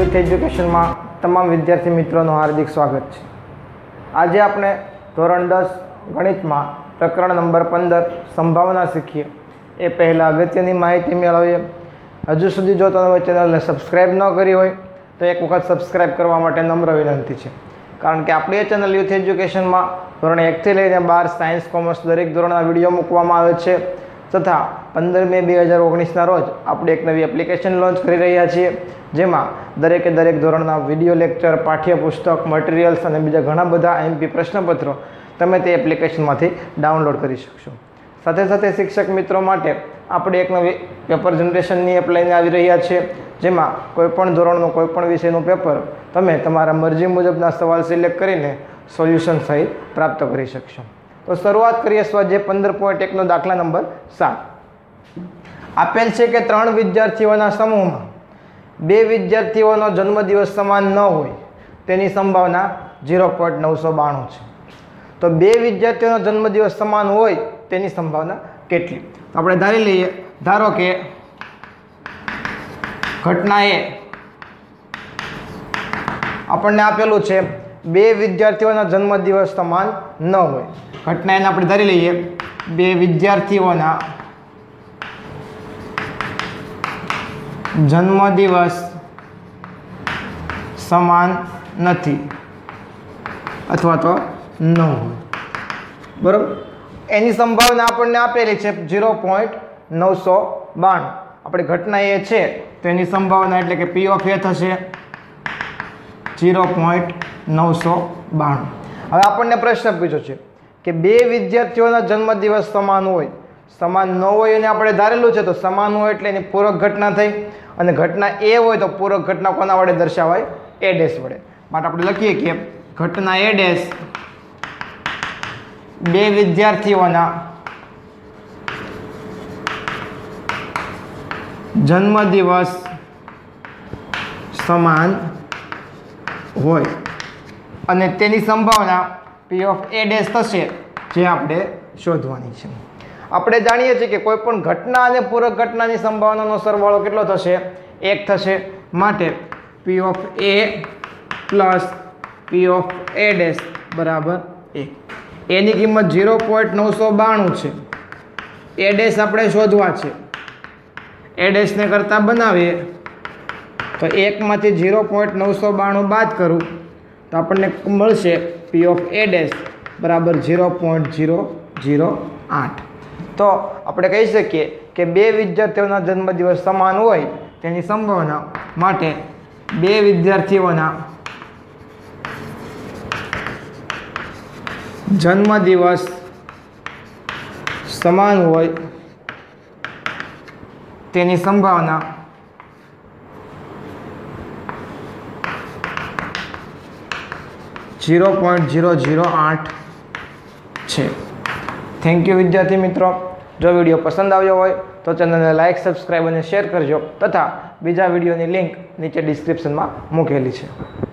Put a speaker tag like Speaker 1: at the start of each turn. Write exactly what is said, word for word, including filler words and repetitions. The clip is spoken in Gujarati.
Speaker 1: યુથ એજ્યુકેશનમાં તમામ વિદ્યાર્થી મિત્રોનું હાર્દિક સ્વાગત છે। આજે આપણે ધોરણ દસ ગણિતમાં પ્રકરણ નંબર પંદર સંભાવના શીખીએ એ પહેલાં અગત્યની માહિતી મેળવીએ। હજુ સુધી જો તમે ચેનલને સબસ્ક્રાઈબ ન કરી હોય તો એક વખત સબસ્ક્રાઈબ કરવા માટે નમ્ર વિનંતી છે, કારણ કે આપણી એ ચેનલ યુથ એજ્યુકેશનમાં ધોરણ એકથી લઈને બાર સાયન્સ કોમર્સ દરેક ધોરણના વિડીયો મૂકવામાં આવે છે તથા પંદર મે બે હજાર ઓગણીસના રોજ આપણે એક નવી એપ્લિકેશન લોન્ચ કરી રહ્યા છીએ, જેમાં દરેકે દરેક ધોરણના વિડીયો લેક્ચર, પાઠ્યપુસ્તક, મટીરિયલ્સ અને બીજા ઘણા બધા એમપી પ્રશ્નપત્રો તમે તે એપ્લિકેશનમાંથી ડાઉનલોડ કરી શકશો। સાથે સાથે શિક્ષક મિત્રો માટે આપણે એક નવી પેપર જનરેશનની એપ લઈને આવી રહ્યા છીએ, જેમાં કોઈપણ ધોરણનું કોઈપણ વિષયનું પેપર તમે તમારા મરજી મુજબના સવાલ સિલેક્ટ કરીને સોલ્યુશન સહિત પ્રાપ્ત કરી શકશો। તો શરૂઆત કરીએ સ્વાધ્યાય પંદર પોઈન્ટ એકનો દાખલા નંબર સાત। આપેલ છે કે ત્રણ વિદ્યાર્થીઓના સમૂહમાં બે વિદ્યાર્થીઓનો જન્મદિવસ સમાન ન હોય તેની સંભાવના ઝીરો પોઈન્ટ નવસો બાણું છે। તો બે વિદ્યાર્થીઓનો જન્મદિવસ સમાન હોય તેની સંભાવના કેટલી? આપણે ધારી લઈએ, ધારો કે ઘટના એ આપણને આપેલું છે બે વિદ્યાર્થીઓના જન્મદિવસ સમાન ન હોય। ઘટના એને આપણે ધારી લઈએ બે વિદ્યાર્થીઓના જન્મદિવસ સમાન નથી અથવા તો ન હોય, બરાબર। એની સંભાવના આપણને આપેલી છે ઝીરો પોઈન્ટ નવસો બાણું। આપણે ઘટના એ છે તો એની સંભાવના એટલે કે પી ઓફ એ થશે ઝીરો પોઈન્ટ નવસો બાણું। હવે આપણને પ્રશ્ન પૂછ્યો છે કે બે વિદ્યાર્થીઓના જન્મદિવસ સમાન હોય, સમાન ન હોય એને આપણે ધારેલું છે, તો સમાન હોય એટલે એની પૂરક ઘટના થઈ, અને ઘટના એ હોય તો પૂરક ઘટના કોના વડે દર્શાવાય? એ ડેશ વડે। માટે આપણે લખીએ કે ઘટના એ ડેશ બે વિદ્યાર્થીઓના જન્મદિવસ સમાન હોય અને તેની સંભાવના પી ઓફ એ ડેશ થશે, જે આપણે શોધવાની છે। આપણે જાણીએ છીએ કે કોઈ પણ ઘટના અને પૂરક ઘટનાની સંભાવનાનો સરવાળો કેટલો થશે? એક થશે। માટે P of A plus P of A dash બરાબર એક। એની કિંમત ઝીરો પોઈન્ટ નવસો બાણું છે, એ ડેશ આપણે શોધવા છે। એ ડેશને કરતાં બનાવીએ તો એકમાંથી ઝીરો પોઈન્ટ નવસો બાણું બાદ કરું તો આપણને મળશે પી ઓફ એ ડેશ બરાબર ઝીરો પોઈન્ટ ઝીરો ઝીરો આઠ। તો આપણે કહી શકીએ કે બે વિદ્યાર્થીઓના જન્મદિવસ સમાન હોય તેની સંભાવના માટે બે વિદ્યાર્થીઓના જન્મદિવસ સમાન હોય તેની સંભાવના ઝીરો પોઈન્ટ ઝીરો ઝીરો આઠ છે। થેન્ક યુ વિદ્યાર્થી મિત્રો। જો વિડીયો પસંદ આવ્યો હોય તો ચેનલને લાઇક, સબસ્ક્રાઈબ અને શેર કરજો તથા બીજા વિડીયોની લિંક નીચે ડિસ્ક્રિપ્શનમાં મૂકેલી છે।